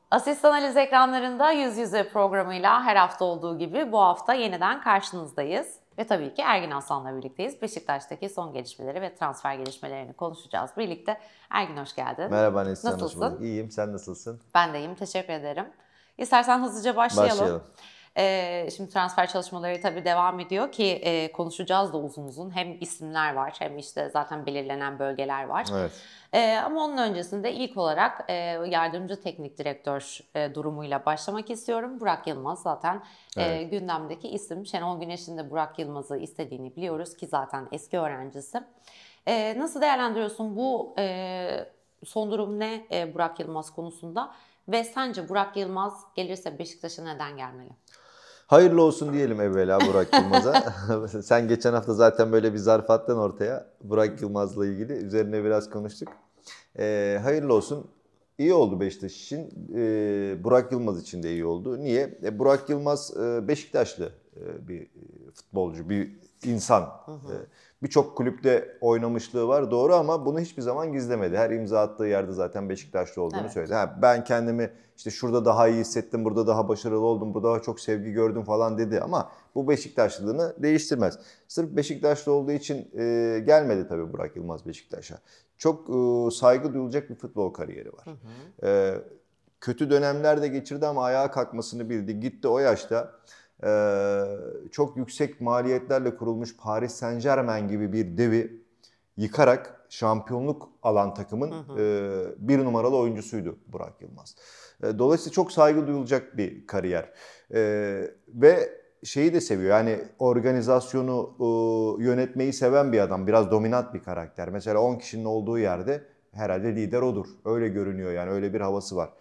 Asist Analiz ekranlarında yüz yüze programıyla her hafta olduğu gibi bu hafta yeniden karşınızdayız. Ve tabii ki Ergin Aslan'la birlikteyiz. Beşiktaş'taki son gelişmeleri ve transfer gelişmelerini konuşacağız birlikte. Ergin hoş geldin. Merhaba Neslihan, hoş Nasılsın? bulduk. İyiyim, sen nasılsın? Ben de iyiyim, teşekkür ederim. İstersen hızlıca başlayalım. Şimdi transfer çalışmaları tabii devam ediyor ki konuşacağız da uzun uzun. Hem isimler var hem işte zaten belirlenen bölgeler var. Evet. Ama onun öncesinde ilk olarak yardımcı teknik direktör durumuyla başlamak istiyorum. Burak Yılmaz zaten Evet. gündemdeki isim. Şenol Güneş'in de Burak Yılmaz'ı istediğini biliyoruz ki zaten eski öğrencisi. Nasıl değerlendiriyorsun bu son durum ne Burak Yılmaz konusunda? Ve sence Burak Yılmaz gelirse Beşiktaş'a neden gelmeli? Hayırlı olsun diyelim evvela Burak Yılmaz'a. Sen geçen hafta zaten böyle bir zarf attın ortaya Burak Yılmaz'la ilgili. Üzerine biraz konuştuk. Hayırlı olsun. İyi oldu Beşiktaş için. Burak Yılmaz için de iyi oldu. Niye? Burak Yılmaz Beşiktaşlı bir futbolcu, bir insan. Birçok kulüpte oynamışlığı var doğru ama bunu hiçbir zaman gizlemedi. Her imza attığı yerde zaten Beşiktaşlı olduğunu söyledi. Ben kendimi işte şurada daha iyi hissettim, burada daha başarılı oldum, burada daha çok sevgi gördüm falan dedi ama bu Beşiktaşlılığını değiştirmez. Sırf Beşiktaşlı olduğu için gelmedi tabii Burak Yılmaz Beşiktaş'a. Çok saygı duyulacak bir futbol kariyeri var. Kötü dönemler de geçirdi ama ayağa kalkmasını bildi. Gitti o yaşta. Çok yüksek maliyetlerle kurulmuş Paris Saint-Germain gibi bir devi yıkarak şampiyonluk alan takımın bir numaralı oyuncusuydu Burak Yılmaz. Dolayısıyla çok saygı duyulacak bir kariyer. Ve şeyi de seviyor yani organizasyonu yönetmeyi seven bir adam. Biraz dominant bir karakter. Mesela 10 kişinin olduğu yerde herhalde lider odur. Öyle görünüyor yani öyle bir havası var.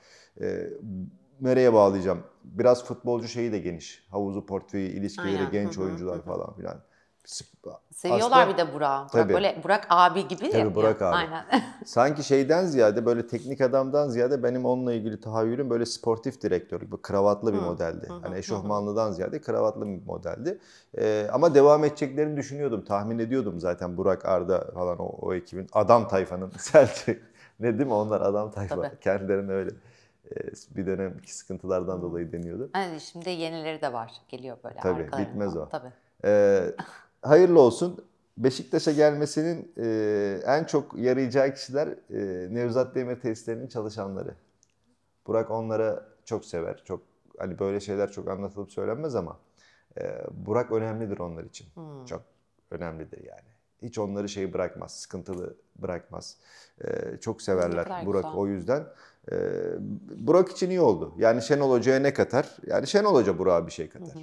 Nereye bağlayacağım? Biraz futbolcu şeyi de geniş. Havuzu, portföyü, ilişkileri, Aynen. genç oyuncular falan filan. Seviyorlar Aslında, bir de Burak'ı. tabii. Böyle Burak abi gibi Tabii Burak abi. Aynen. Sanki şeyden ziyade böyle teknik adamdan ziyade benim onunla ilgili tahayyülüm böyle sportif direktör gibi kravatlı bir modeldi. Hani eşofmanlıdan ziyade kravatlı bir modeldi. Ama devam edeceklerini düşünüyordum. Tahmin ediyordum zaten Burak Arda falan o ekibin. Adam tayfanın. Ne değil mi onlar adam tayfa. Tabii. Kendilerine öyle. Bir dönemki sıkıntılardan dolayı deniyordu. Yani şimdi yenileri de var. Geliyor böyle Tabii arkalarından. bitmez o. Tabii. Hayırlı olsun. Beşiktaş'a gelmesinin en çok yarayacağı kişiler Nevzat Demir tesislerinin çalışanları. Burak onlara çok sever. Çok hani böyle şeyler çok anlatılıp söylenmez ama Burak önemlidir onlar için. Çok önemlidir yani. Hiç onları şey bırakmaz, sıkıntılı bırakmaz. Çok severler Burak güzel. o yüzden. Burak için iyi oldu. Yani Şenol Hoca'ya ne katar? Yani Şenol Hoca Burak'a bir şey katar.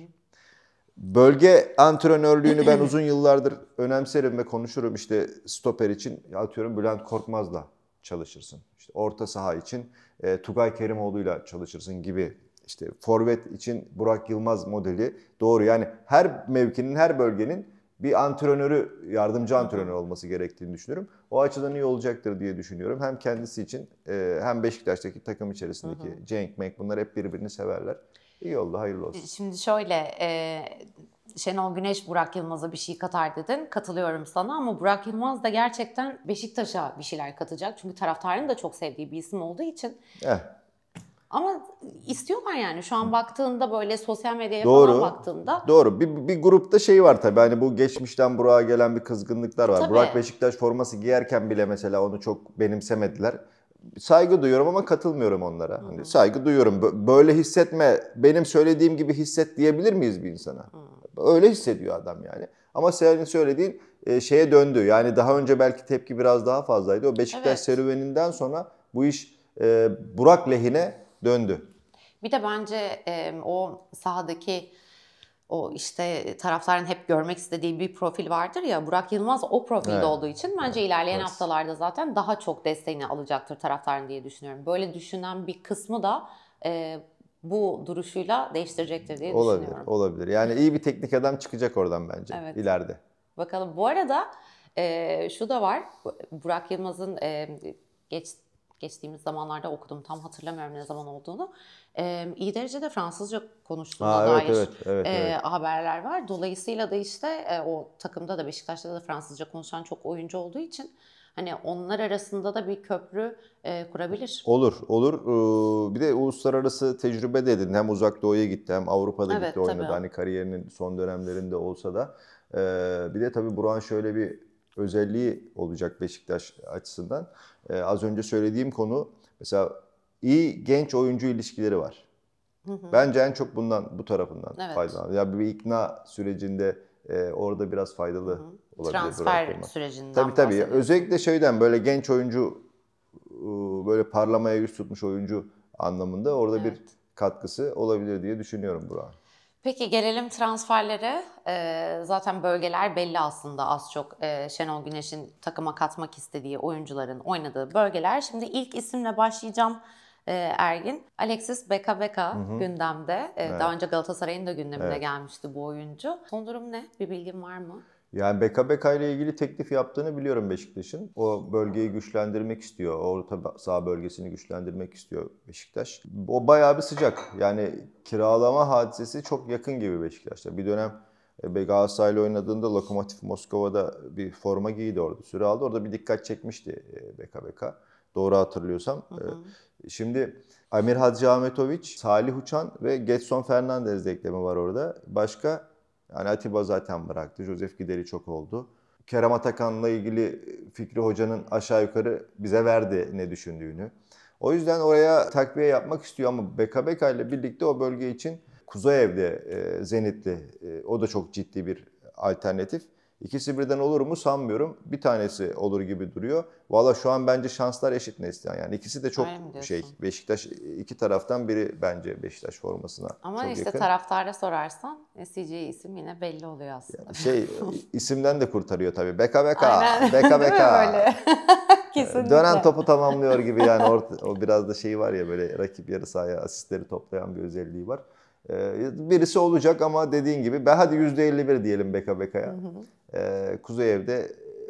Bölge antrenörlüğünü ben uzun yıllardır önemserim ve konuşurum. İşte stoper için atıyorum Bülent Korkmaz'la çalışırsın. İşte orta saha için Tugay Kerimoğlu'yla çalışırsın gibi. İşte forvet için Burak Yılmaz modeli doğru. Yani her mevkinin, her bölgenin bir antrenörü, yardımcı antrenör olması gerektiğini düşünüyorum. O açıdan iyi olacaktır diye düşünüyorum. Hem kendisi için hem Beşiktaş'taki takım içerisindeki Cenk, Menk bunlar hep birbirini severler. İyi oldu, hayırlı olsun. Şimdi şöyle, Şenol Güneş Burak Yılmaz'a bir şey katar dedin. Katılıyorum sana ama Burak Yılmaz da gerçekten Beşiktaş'a bir şeyler katacak. Çünkü taraftarın da çok sevdiği bir isim olduğu için. Ama istiyorlar yani. Şu an baktığında böyle sosyal medyaya falan baktığında. Doğru. Bir grupta şey var tabii. Hani bu geçmişten Burak'a gelen bir kızgınlıklar var. Tabii. Burak Beşiktaş forması giyerken bile mesela onu çok benimsemediler. Saygı duyuyorum ama katılmıyorum onlara. Hani saygı duyuyorum. Böyle hissetme, benim söylediğim gibi hisset diyebilir miyiz bir insana? Öyle hissediyor adam yani. Ama senin söylediğin şeye döndü. Yani daha önce belki tepki biraz daha fazlaydı. O Beşiktaş serüveninden sonra bu iş Burak lehine döndü. Bir de bence o sahadaki o işte taraftarın hep görmek istediği bir profil vardır ya. Burak Yılmaz o profilde olduğu için bence ilerleyen haftalarda zaten daha çok desteğini alacaktır taraftarın diye düşünüyorum. Böyle düşünen bir kısmı da bu duruşuyla değiştirecektir diye düşünüyorum. Olabilir. Yani iyi bir teknik adam çıkacak oradan bence ileride. Bakalım. Bu arada şu da var. Burak Yılmaz'ın Geçtiğimiz zamanlarda okudum. Tam hatırlamıyorum ne zaman olduğunu. İyi derecede Fransızca konuştuğuna Ha, evet, dair evet. haberler var. Dolayısıyla da işte o takımda da Beşiktaş'ta da Fransızca konuşan çok oyuncu olduğu için hani onlar arasında da bir köprü kurabilir. Olur. Bir de uluslararası tecrübe de edin. Hem Uzak Doğu'ya gitti hem Avrupa'da gitti Evet, oynadı. tabii. Hani kariyerinin son dönemlerinde olsa da. Bir de tabii Burak'ın şöyle bir özelliği olacak Beşiktaş açısından. Az önce söylediğim konu mesela iyi genç oyuncu ilişkileri var. Bence en çok bu tarafından Evet. faydalanır. Ya bir ikna sürecinde orada biraz faydalı olabilir Burak Transfer Yılmaz. sürecinden Tabii. bahsediyorsun. Özellikle şeyden böyle genç oyuncu böyle parlamaya yüz tutmuş oyuncu anlamında orada bir Evet. katkısı olabilir diye düşünüyorum Burak'ın. Peki gelelim transferlere. Zaten bölgeler belli aslında az çok. Şenol Güneş'in takıma katmak istediği oyuncuların oynadığı bölgeler. Şimdi ilk isimle başlayacağım Ergin. Alexis Beka gündemde. Daha önce Galatasaray'ın da gündemine Evet. gelmişti bu oyuncu. Son durum ne? Bir bilgin var mı? Yani Beka ile ilgili teklif yaptığını biliyorum Beşiktaş'ın. O bölgeyi güçlendirmek istiyor. Orta saha bölgesini güçlendirmek istiyor Beşiktaş. O bayağı bir sıcak. Yani kiralama hadisesi çok yakın gibi Beşiktaş'ta. Bir dönem Galatasaray'la oynadığında Lokomotiv Moskova'da bir forma giydi orada. Süre aldı. Orada bir dikkat çekmişti Beka. Doğru hatırlıyorsam. Şimdi Amir Hadžiahmetović, Salih Uçan ve Gedson Fernandes eklemi var orada. Başka yani Atiba zaten bıraktı. Joseph gideri çok oldu. Kerem Atakan'la ilgili Fikri Hoca'nın aşağı yukarı bize verdi ne düşündüğünü. O yüzden oraya takviye yapmak istiyor ama Beka ile birlikte o bölge için Kuzeyev'de Zenitli o da çok ciddi bir alternatif. İkisi birden olur mu sanmıyorum. Bir tanesi olur gibi duruyor. Valla şu an bence şanslar eşit Neslihan. Yani ikisi de çok Öyle mi diyorsun? Beşiktaş iki taraftan biri bence Beşiktaş formasına Ama çok işte yakın. taraftara sorarsan SCG isim yine belli oluyor aslında. İsimden de kurtarıyor tabii. Beka. Aynen. Beka. Değil mi böyle? Kesinlikle. Dönen topu tamamlıyor gibi yani o biraz da şey var ya böyle rakip yarı sahaya asistleri toplayan bir özelliği var. Birisi olacak ama dediğin gibi hadi %51 diyelim Beka'ya. Kuzeyev'de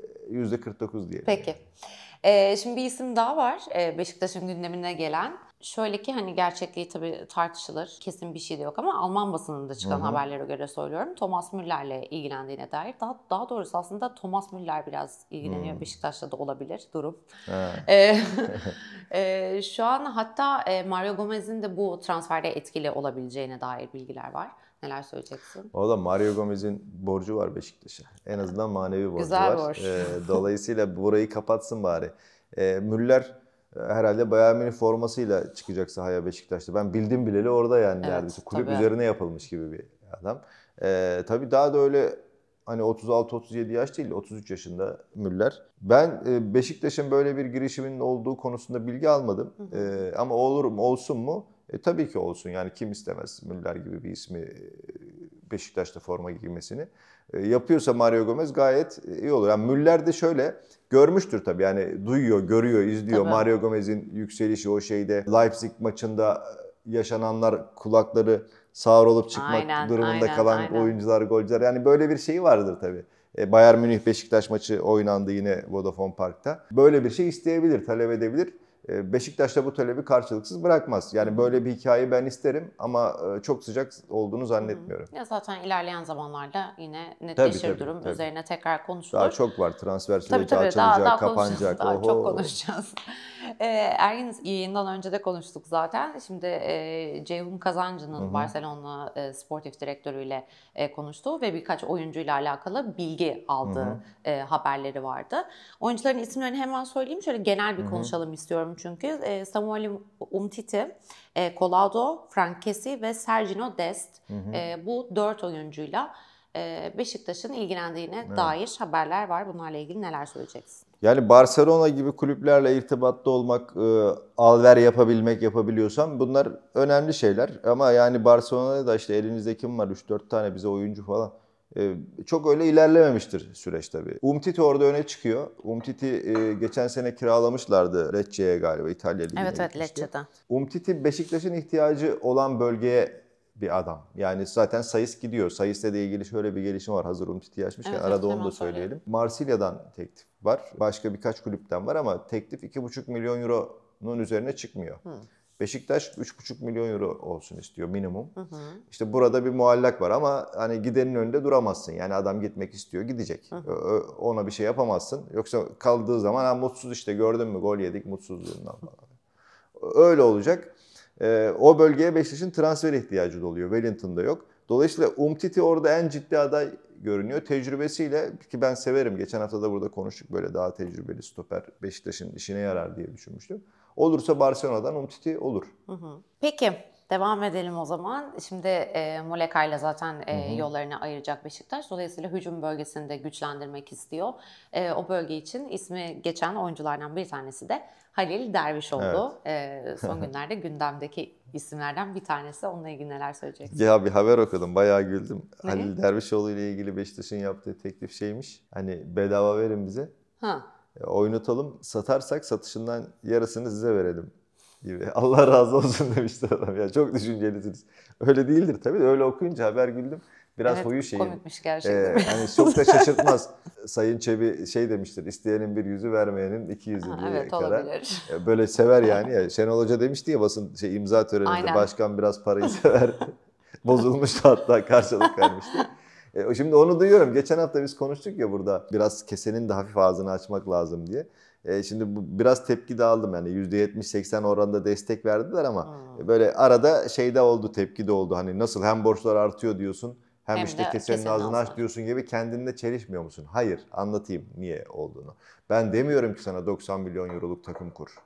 %49 diyelim. Peki. Şimdi bir isim daha var Beşiktaş'ın gündemine gelen. Şöyle ki hani gerçekliği tabii tartışılır. Kesin bir şey de yok ama Alman basınında çıkan haberlere göre söylüyorum. Thomas Müller'le ilgilendiğine dair. Daha doğrusu aslında Thomas Müller biraz ilgileniyor. Beşiktaş'ta da olabilir durum. Şu an hatta Mario Gomez'in de bu transferde etkili olabileceğine dair bilgiler var. Neler söyleyeceksin? Valla Mario Gomez'in borcu var Beşiktaş'a. En azından manevi borcu Güzel var. borç. Dolayısıyla burayı kapatsın bari. Müller herhalde Bayern Münih formasıyla çıkacak sahaya Beşiktaş'ta. Ben bildim bileli orada yani Evet, neredeyse. Kulüp tabii. üzerine yapılmış gibi bir adam. Tabii daha da öyle hani 36-37 yaş değil, 33 yaşında Müller. Ben Beşiktaş'ın böyle bir girişiminin olduğu konusunda bilgi almadım. Ama olur mu, olsun mu? Tabii ki olsun. Yani kim istemez Müller gibi bir ismi Beşiktaş'ta forma giymesini. Yapıyorsa Mario Gomez gayet iyi olur. Yani Müller de şöyle görmüştür tabii. Yani duyuyor, görüyor, izliyor. Tabii. Mario Gomez'in yükselişi o şeyde Leipzig maçında yaşananlar kulakları sağır olup çıkmak durumunda kalan oyuncular, golcüler. Yani böyle bir şey vardır tabii. Bayern Münih Beşiktaş maçı oynandı yine Vodafone Park'ta. Böyle bir şey isteyebilir, talep edebilir. Beşiktaş da bu talebi karşılıksız bırakmaz. Yani böyle bir hikayeyi ben isterim ama çok sıcak olduğunu zannetmiyorum. Ya zaten ilerleyen zamanlarda yine netleşir durum. Tabii. Üzerine tekrar konuşulur. Daha çok var. Transfer süreci Tabii açılacak, daha kapanacak. konuşacağız. Daha çok konuşacağız. Ergin yayından önce de konuştuk zaten. Şimdi Ceyhun Kazancı'nın Barcelona sportif direktörüyle konuştuğu ve birkaç oyuncuyla alakalı bilgi aldığı haberleri vardı. Oyuncuların isimlerini hemen söyleyeyim. Şöyle genel bir konuşalım istiyorum çünkü. Samuel Umtiti, Collado, Franck Kessie ve Sergio Dest. Bu 4 oyuncuyla Beşiktaş'ın ilgilendiğine dair haberler var. Bunlarla ilgili neler söyleyeceksin? Yani Barcelona gibi kulüplerle irtibatta olmak, al-ver yapabiliyorsam bunlar önemli şeyler. Ama yani Barcelona'da da işte elinizde kim var? 3-4 tane bize oyuncu falan. Çok öyle ilerlememiştir süreç tabii. Umtiti orada öne çıkıyor. Umtiti geçen sene kiralamışlardı Lecce'ye galiba İtalya Ligi'ne Evet gitmişti. Lecce'den. Umtiti Beşiktaş'ın ihtiyacı olan bölgeye bir adam. Yani zaten Sayıs gidiyor. Sayıs'la ilgili şöyle bir gelişim var. Hazır Umtiti'yi açmışken arada onu da söyleyelim. Marsilya'dan teklif var. Başka birkaç kulüpten var ama teklif 2,5 milyon euro euro'nun üzerine çıkmıyor. Beşiktaş 3,5 milyon euro olsun istiyor minimum. Hı hı. İşte burada bir muallak var ama hani gidenin önünde duramazsın. Yani adam gitmek istiyor, gidecek. Ona bir şey yapamazsın. Yoksa kaldığı zaman ha, mutsuz işte gördün mü gol yedik mutsuzluğundan falan. Öyle olacak. O bölgeye Beşiktaş'ın transfer ihtiyacı oluyor. Wellington'da yok. Dolayısıyla Umtiti orada en ciddi aday görünüyor. Tecrübesiyle ki ben severim. Geçen hafta da burada konuştuk böyle daha tecrübeli stoper Beşiktaş'ın işine yarar diye düşünmüştüm. Olursa Barcelona'dan Umtiti olur. Peki devam edelim o zaman. Şimdi Muleka'yla zaten yollarını ayıracak Beşiktaş. Dolayısıyla hücum bölgesini de güçlendirmek istiyor. O bölge için ismi geçen oyunculardan bir tanesi de Halil Dervişoğlu. Son günlerde gündemdeki isimlerden bir tanesi. Onunla ilgili neler söyleyeceksin? Ya bir haber okudum bayağı güldüm. Ne? Halil Dervişoğlu ile ilgili Beşiktaş'ın yaptığı teklif şeymiş. Hani bedava verin bize. Ha. Oynatalım, satarsak satışından yarısını size verelim gibi. Allah razı olsun demişti adam. Ya çok düşüncelisiniz. Öyle değildir tabii de öyle okuyunca haber güldüm. Biraz Evet, huyu şeyim. komikmiş gerçekten. Hani çok da şaşırtmaz. Sayın Çebi şey demiştir. İsteyenin bir yüzü vermeyenin 200'ü diye Evet, kadar. olabilir. Böyle sever yani. Ya, Şenol Hoca demişti ya basın imza töreninde Aynen. başkan biraz parayı sever. Bozulmuştu hatta karşılık vermişti. Şimdi onu duyuyorum. Geçen hafta biz konuştuk ya burada biraz kesenin de hafif ağzını açmak lazım diye. Şimdi biraz tepki de aldım yani %70-80 oranında destek verdiler ama böyle arada şeyde oldu tepki de oldu. Hani nasıl hem borçlar artıyor diyorsun hem işte kesenin ağzını aç diyorsun gibi kendinle çelişmiyor musun? Hayır, anlatayım niye olduğunu. Ben demiyorum ki sana 90 milyon euroluk takım kur.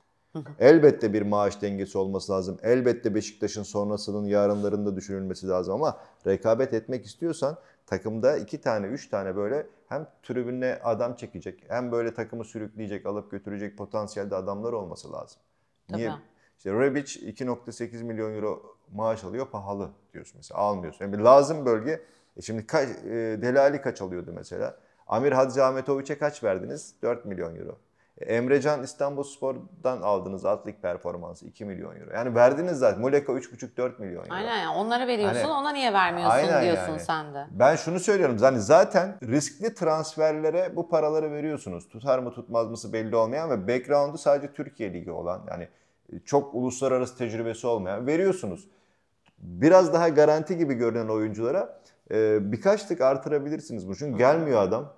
Elbette bir maaş dengesi olması lazım. Elbette Beşiktaş'ın sonrasının yarınlarında düşünülmesi lazım ama rekabet etmek istiyorsan takımda 2 tane 3 tane böyle hem tribününe adam çekecek hem böyle takımı sürükleyecek alıp götürecek potansiyelde adamlar olması lazım. Niye? Tabii. İşte Rebic 2,8 milyon euro maaş alıyor pahalı diyorsun mesela almıyorsun. Yani lazım bölge. Şimdi Delali kaç alıyordu mesela? Amir Hadzi Ahmetoviç'e kaç verdiniz? 4 milyon euro. Emrecan İstanbulspor'dan aldınız atlik performansı 2 milyon euro. Yani verdiniz zaten. Muleka 3,5-4 milyon euro. Aynen yani onlara veriyorsun Hani, ona niye vermiyorsun aynen diyorsun yani. sen de. Ben şunu söylüyorum zaten riskli transferlere bu paraları veriyorsunuz. Tutar mı tutmaz mısı belli olmayan ve background'u sadece Türkiye Ligi olan yani çok uluslararası tecrübesi olmayan veriyorsunuz. Biraz daha garanti gibi görünen oyunculara birkaç tık artırabilirsiniz bunu. Çünkü gelmiyor adam.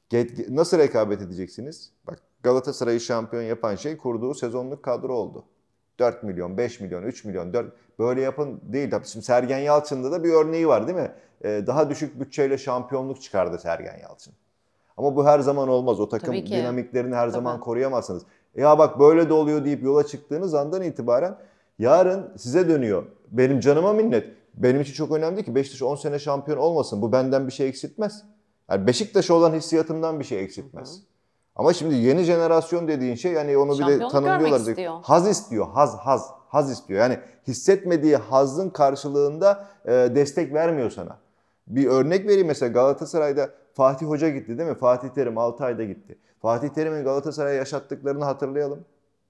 Nasıl rekabet edeceksiniz? Bak Galatasaray'ı şampiyon yapan şey kurduğu sezonluk kadro oldu. 4 milyon, 5 milyon, 3 milyon, 4 böyle yapın değil. Tabii şimdi Sergen Yalçın'da da bir örneği var değil mi? Daha düşük bütçeyle şampiyonluk çıkardı Sergen Yalçın. Ama bu her zaman olmaz. O takım dinamiklerini her zaman koruyamazsınız. Ya bak böyle de oluyor deyip yola çıktığınız andan itibaren yarın size dönüyor. Benim canıma minnet. Benim için çok önemli değil ki Beşiktaş 10 sene şampiyon olmasın. Bu benden bir şey eksiltmez. Yani Beşiktaş'a olan hissiyatımdan bir şey eksiltmez. Ama şimdi yeni jenerasyon dediğin şey yani onu bir de tanımlıyorlar. Haz istiyor. Haz istiyor. Yani hissetmediği hazın karşılığında destek vermiyor sana. Bir örnek vereyim mesela Galatasaray'da Fatih Hoca gitti değil mi? Fatih Terim 6 ayda gitti. Fatih Terim'in Galatasaray'a yaşattıklarını hatırlayalım.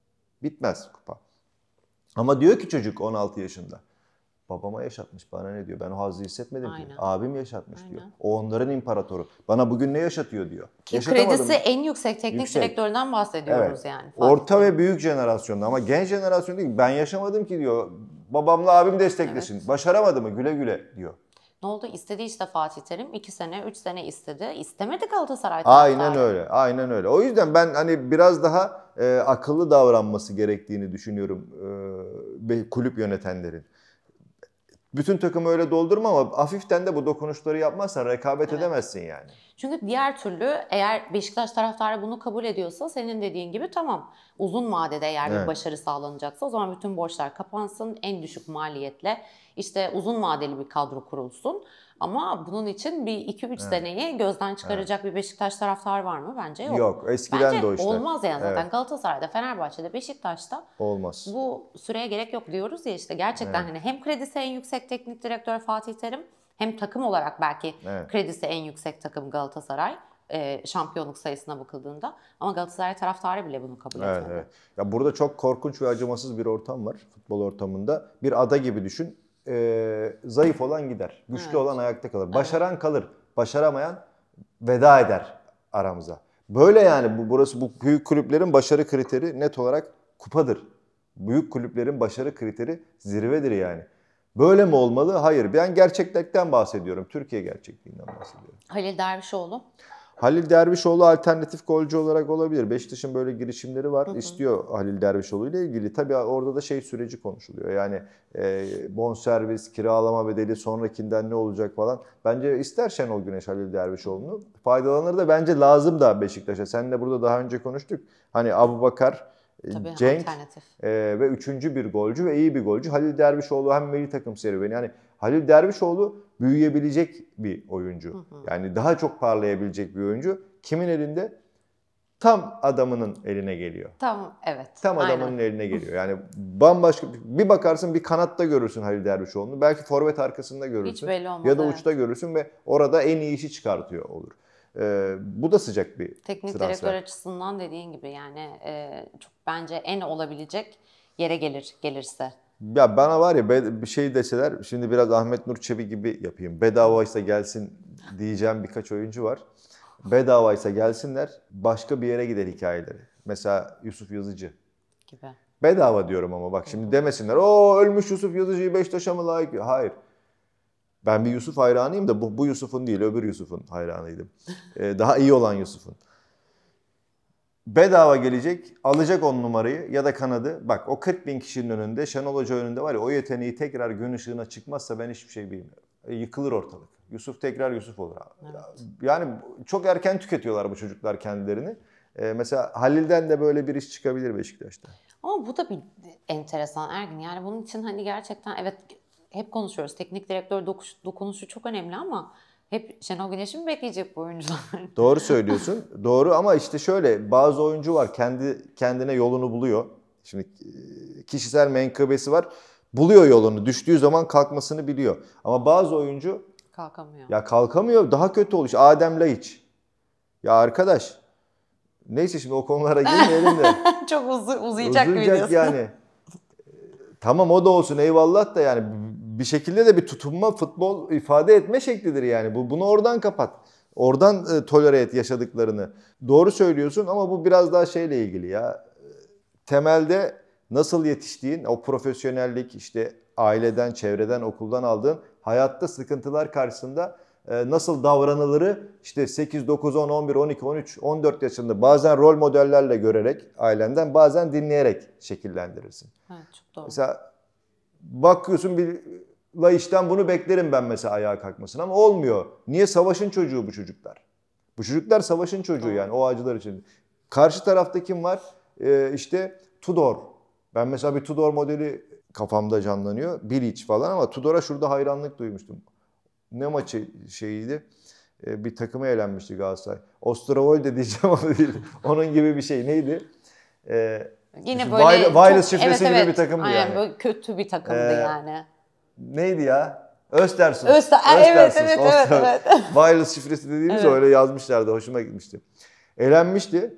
Bitmez kupa. Ama diyor ki çocuk 16 yaşında. Babama yaşatmış bana ne diyor. Ben o hazzı hissetmedim ki. Abim yaşatmış diyor. O onların imparatoru. Bana bugün ne yaşatıyor diyor. Ki kredisi en yüksek teknik direktörden bahsediyoruz yani. Orta ve büyük jenerasyonda ama genç jenerasyon değil. Ben yaşamadım ki diyor. Babamla abim desteklesin. Evet. Başaramadı mı güle güle diyor. Ne oldu? İstedi işte Fatih Terim. 2 sene, 3 sene istedi. İstemedi Galatasaray taraftarı. Aynen öyle. Aynen öyle. O yüzden ben hani biraz daha akıllı davranması gerektiğini düşünüyorum kulüp yönetenlerin. Bütün takımı öyle doldurma ama hafiften de bu dokunuşları yapmazsan rekabet edemezsin yani. Çünkü diğer türlü eğer Beşiktaş taraftarı bunu kabul ediyorsa senin dediğin gibi tamam. Uzun vadede eğer bir başarı sağlanacaksa o zaman bütün borçlar kapansın. En düşük maliyetle işte uzun vadeli bir kadro kurulsun. Ama bunun için bir 2-3 seneyi gözden çıkaracak bir Beşiktaş taraftarı var mı? Bence yok. Yok. Eskiden de o işler. Olmaz yani zaten Galatasaray'da, Fenerbahçe'de, Beşiktaş'ta olmaz. Bu süreye gerek yok diyoruz ya işte gerçekten hani hem kredisi en yüksek teknik direktör Fatih Terim hem takım olarak belki kredisi en yüksek takım Galatasaray. Şampiyonluk sayısına bakıldığında ama Galatasaray taraftarı bile bunu kabul etmedi. Evet. Ya burada çok korkunç ve acımasız bir ortam var futbol ortamında. Bir ada gibi düşün. Zayıf olan gider. Güçlü olan ayakta kalır. Başaran kalır. Başaramayan veda eder aramıza. Böyle yani burası bu büyük kulüplerin başarı kriteri net olarak kupadır. Büyük kulüplerin başarı kriteri zirvedir yani. Böyle mi olmalı? Hayır. Ben gerçeklikten bahsediyorum. Türkiye gerçekliğinden bahsediyorum. Halil Dervişoğlu. Halil Dervişoğlu alternatif golcü olarak olabilir. Beşiktaş'ın böyle girişimleri var. İstiyor Halil Dervişoğlu ile ilgili. Tabii orada da süreci konuşuluyor. Yani bonservis, kiralama bedeli, sonrakinden ne olacak falan. Bence ister Şenol Güneş Halil Dervişoğlu'nu. Faydalanır da bence lazım da Beşiktaş'a. Seninle burada daha önce konuştuk. Hani Abubakar, Tabii, Cenk alternatif. Ve üçüncü bir golcü ve iyi bir golcü. Halil Dervişoğlu hem milli takım serüveni. Yani Halil Dervişoğlu büyüyebilecek bir oyuncu. Yani daha çok parlayabilecek bir oyuncu. Kimin elinde? Tam adamının eline geliyor. Evet. Tam adamının eline geliyor. Yani bambaşka bir bakarsın bir kanatta görürsün Halil Dervişoğlu'nu. Belki forvet arkasında görürsün. Hiç belli olmaz, ya da evet. uçta görürsün ve orada en iyi işi çıkartıyor olur. Bu da sıcak bir Teknik transfer. direktör açısından dediğin gibi yani çok bence en olabilecek yere gelirse. Ya bana var ya bir şey deseler, şimdi biraz Ahmet Nur Çebi gibi yapayım. Bedavaysa gelsin diyeceğim birkaç oyuncu var. Bedavaysa gelsinler, başka bir yere gider hikayeleri. Mesela Yusuf Yazıcı. Gibi. Bedava diyorum ama bak şimdi demesinler. O ölmüş Yusuf Yazıcı'yı Beşiktaş'a mı layık? Hayır. Ben bir Yusuf hayranıyım da bu Yusuf'un değil, öbür Yusuf'un hayranıydım. Daha iyi olan Yusuf'un. Bedava gelecek, alacak 10 numarayı ya da kanadı. Bak o 40 bin kişinin önünde, Şenol Hoca önünde var ya, o yeteneği tekrar gün ışığına çıkmazsa ben hiçbir şey bilmiyorum. Yıkılır ortalık. Yusuf tekrar Yusuf olur. Evet. Yani çok erken tüketiyorlar bu çocuklar kendilerini. Mesela Halil'den de böyle bir iş çıkabilir Beşiktaş'ta. Ama bu da bir enteresan Ergin. Yani bunun için hani gerçekten evet, hep konuşuyoruz. Teknik direktör dokunuşu çok önemli ama hep Şenol Güneş'i mi bekleyecek bu oyuncular? Doğru söylüyorsun. Doğru ama işte şöyle bazı oyuncu var kendine yolunu buluyor. Şimdi kişisel menkıbesi var. Buluyor yolunu. Düştüğü zaman kalkmasını biliyor. Ama bazı oyuncu Kalkamıyor. ya kalkamıyor. Daha kötü oluyor. Adem Laiç. Ya arkadaş. Neyse şimdi o konulara girmeyelim de. Çok uzayacak bir videosu. yani. Tamam o da olsun eyvallah da yani bir şekilde de bir tutunma futbol ifade etme şeklidir yani. Bunu oradan kapat. Oradan tolere et yaşadıklarını. Doğru söylüyorsun ama bu biraz daha şeyle ilgili ya. Temelde nasıl yetiştiğin, o profesyonellik işte aileden, çevreden, okuldan aldığın hayatta sıkıntılar karşısında nasıl davranılırı işte 8, 9, 10, 11, 12, 13, 14 yaşında bazen rol modellerle görerek ailenden bazen dinleyerek şekillendirirsin. Evet, çok doğru. Mesela bakıyorsun bir Laiç'ten bunu beklerim ben mesela ayağa kalkmasını ama olmuyor. Niye? Savaşın çocuğu bu çocuklar. Bu çocuklar savaşın çocuğu yani o acılar için. Karşı tarafta kim var? İşte Tudor. Ben mesela bir Tudor modeli kafamda canlanıyor. Bilic falan ama Tudor'a şurada hayranlık duymuştum. Ne maçı şeyiydi? Bir takıma elenmişti Galatasaray. Osterwolde diyeceğim ama değil. Onun gibi bir şey. Neydi? Yine böyle Wireless şifresi gibi bir takımdı aynen, yani. böyle kötü bir takımdı yani. Neydi ya? Östersund. Evet. Wireless şifresi dediğimiz öyle yazmışlardı. Hoşuma gitmişti. Elenmişti.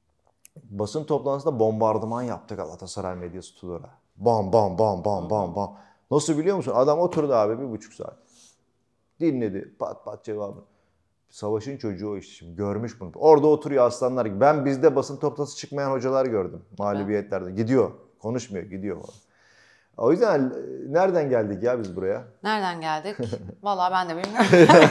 Basın toplantısında bombardıman yaptı Galatasaray medyası Tudor'a. Bam bam bam bam bam bam. Nasıl biliyor musun? Adam oturdu abi 1,5 saat. Dinledi. Pat pat cevabı. Savaşın çocuğu o işte şimdi. Görmüş bunu. Orada oturuyor aslanlar gibi. Ben bizde basın toplantısı çıkmayan hocalar gördüm. Mağlubiyetlerde. Gidiyor. Konuşmuyor. Gidiyor. O yüzden nereden geldik ya biz buraya? Nereden geldik? Vallahi ben de bilmiyorum.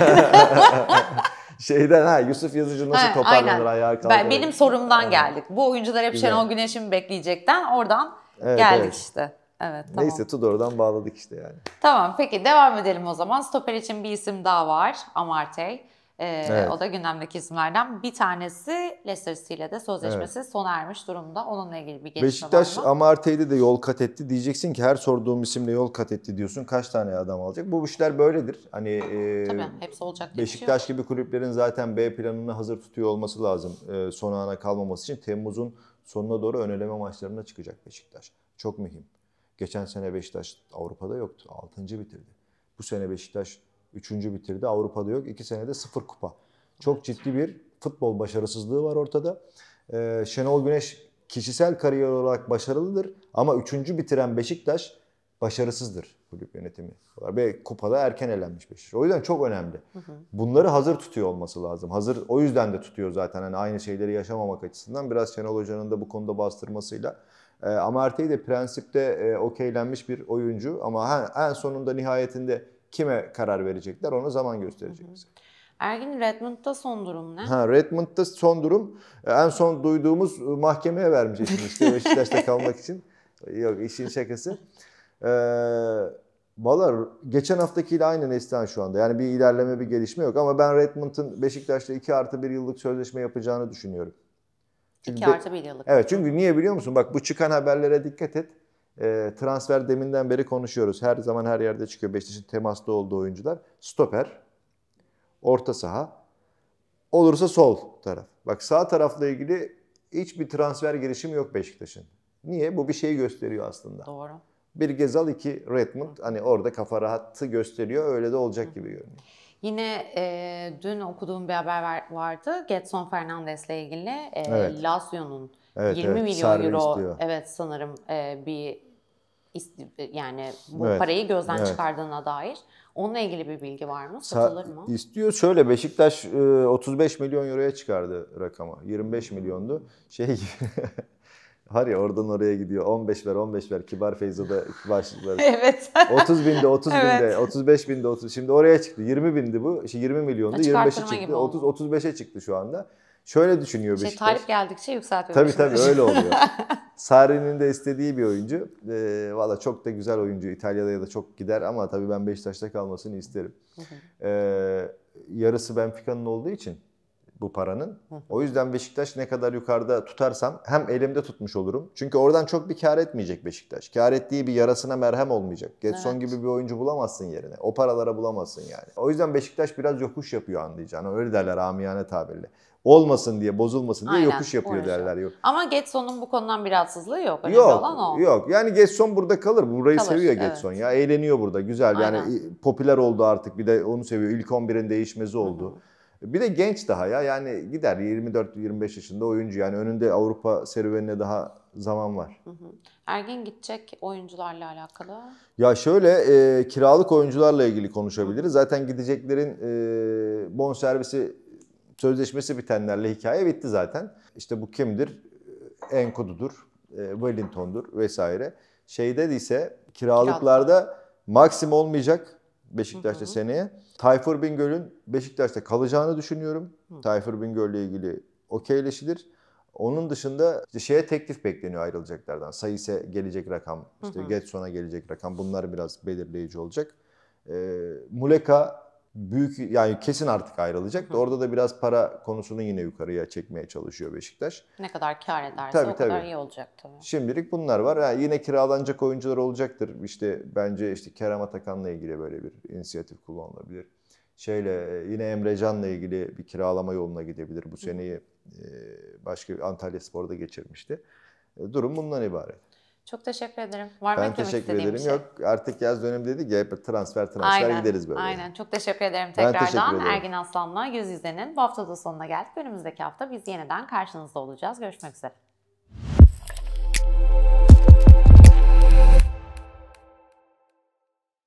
Yusuf Yazıcı nasıl toparlanır ayağa kalkar? Benim sorumdan geldik. Bu oyuncular hep Şenol Güneş'i mi bekleyecekten oradan geldik işte. Evet, tamam. Neyse Tudor'dan bağladık işte yani. Tamam, peki devam edelim o zaman. Stoper için bir isim daha var. Amartey. Evet. O da gündemdeki isimlerden bir tanesi. Leicester City ile de sözleşmesi sona ermiş durumda. Onunla ilgili bir gelişme Beşiktaş var mı? Amartey'de de yol kat etti. Diyeceksin ki her sorduğum isimle yol kat etti diyorsun. Kaç tane adam alacak? Bu işler böyledir. Hani Tabii hepsi olacak diye bir şey Beşiktaş gibi kulüplerin zaten B planını hazır tutuyor olması lazım. Son ana kalmaması için Temmuz'un sonuna doğru ön eleme maçlarına çıkacak Beşiktaş. Çok mühim. Geçen sene Beşiktaş Avrupa'da yoktu. 6. bitirdi. Bu sene Beşiktaş 3. bitirdi. Avrupa'da yok. 2 senede 0 kupa. Çok ciddi bir futbol başarısızlığı var ortada. Şenol Güneş kişisel kariyer olarak başarılıdır. Ama 3. bitiren Beşiktaş başarısızdır kulüp yönetimi. Ve kupada erken elenmiş Beşiktaş. O yüzden çok önemli. Bunları hazır tutuyor olması lazım. Hazır, o yüzden de tutuyor zaten. Hani aynı şeyleri yaşamamak açısından biraz Şenol Hoca'nın da bu konuda bastırmasıyla. Amartey de prensipte okeylenmiş bir oyuncu ama en sonunda nihayetinde kime karar verecekler onu zaman gösterecek bize. Ergin, Redmond'da son durum ne? Redmond'da son durum en son duyduğumuz mahkemeye vermiş eşini işte Beşiktaş'ta kalmak için. Yok, işin şakası. Valla geçen haftakiyle aynı Neslihan şu anda. Yani bir ilerleme, bir gelişme yok. Ama ben Redmond'un Beşiktaş'ta 2+1 yıllık sözleşme yapacağını düşünüyorum. 2+1 yıllık. Evet, çünkü niye biliyor musun? Bak, bu çıkan haberlere dikkat et. Transfer deminden beri konuşuyoruz. Her zaman her yerde çıkıyor Beşiktaş'ın temaslı olduğu oyuncular. Stoper, orta saha, olursa sol taraf. Bak, sağ tarafla ilgili hiçbir transfer girişimi yok Beşiktaş'ın. Niye? Bu bir şeyi gösteriyor aslında. Doğru. Bir Gezal, iki Redmond. Hani orada kafa rahatı gösteriyor. Öyle de olacak gibi görünüyor. Yine dün okuduğum bir haber vardı. Gedson Fernandes'le ilgili. Evet. Lazio'nun Evet, 20 milyon Sarri euro istiyor. evet sanırım yani bu Evet, parayı gözden evet. çıkardığına dair. Onunla ilgili bir bilgi var mı? Satılır mı? İstiyor. Şöyle, Beşiktaş 35 milyon euroya çıkardı rakamı. 25 milyondu. Şey gibi. Var ya, oradan oraya gidiyor. 15 ver, 15 ver. Kibar Feyzo'da başlıkları. Evet. 30 binde, 30 Evet. binde, 35 binde, 30. Şimdi oraya çıktı. 20 bindi bu. 20 milyondu. 25'e Çıkarttırma gibi çıktı. oldu. 35'e çıktı şu anda. Şöyle düşünüyor Beşiktaş. Talip geldikçe yükseltiyor. Tabii öyle oluyor. Sarri'nin de istediği bir oyuncu. Valla çok da güzel oyuncu. İtalya'da ya da çok gider ama tabii ben Beşiktaş'ta kalmasını isterim. Yarısı Benfica'nın olduğu için bu paranın. O yüzden Beşiktaş ne kadar yukarıda tutarsam hem elimde tutmuş olurum. Çünkü oradan çok bir kar etmeyecek Beşiktaş. Kar ettiği bir yarasına merhem olmayacak. Gedson gibi bir oyuncu bulamazsın yerine. O paralara bulamazsın yani. O yüzden Beşiktaş biraz yokuş yapıyor, anlayacağını. Öyle derler amiyane tabirle. Olmasın diye, bozulmasın diye yokuş yapıyor derler. Yok. Ama Gedson'un bu konudan bir rahatsızlığı yok. Önemli olan o. Yok. Yani Gedson burada kalır. Burayı seviyor Gedson evet. ya. Eğleniyor burada. Güzel. Aynen. Yani popüler oldu artık. Bir de onu seviyor. İlk 11'in değişmezi oldu. Bir de genç daha ya. Yani gider 24-25 yaşında oyuncu. Yani önünde Avrupa serüvenine daha zaman var. Ergin, gidecek oyuncularla alakalı. Ya şöyle, kiralık oyuncularla ilgili konuşabiliriz. Zaten gideceklerin bonservisi sözleşmesi bitenlerle hikaye bitti zaten. İşte bu kimdir? Enkudu'dur, Wellington'dur vesaire. Şeyde ise kiralıklarda Maxim olmayacak Beşiktaş'ta seneye. Tayfur Bingöl'ün Beşiktaş'ta kalacağını düşünüyorum. Tayfur Bingöl'le ilgili okeyleşilir. Onun dışında işte teklif bekleniyor ayrılacaklardan. Sayıse gelecek rakam, işte Gedson'a gelecek rakam, bunlar biraz belirleyici olacak. Muleka büyük, yani kesin artık ayrılacak da orada da biraz para konusunu yine yukarıya çekmeye çalışıyor Beşiktaş. Ne kadar kar ederse o kadar iyi olacak tabii. Şimdilik bunlar var. Yani yine kiralanacak oyuncular olacaktır. İşte bence Kerem Atakan'la ilgili böyle bir inisiyatif kullanılabilir. Yine Emre Can'la ilgili bir kiralama yoluna gidebilir. Bu seneyi başka bir Antalyaspor'da geçirmişti. Durum bundan ibaret. Çok teşekkür ederim. Var mı Ben eklemek teşekkür istediğim ederim. bir şey? Yok, artık yaz dönemi dedik ya, hep transfer gideriz böyle. Aynen. Çok teşekkür ederim Ben tekrardan. teşekkür ederim. Ergin Aslan'la Yüz Yüze'nin bu hafta da sonuna geldik. Önümüzdeki hafta biz yeniden karşınızda olacağız. Görüşmek üzere.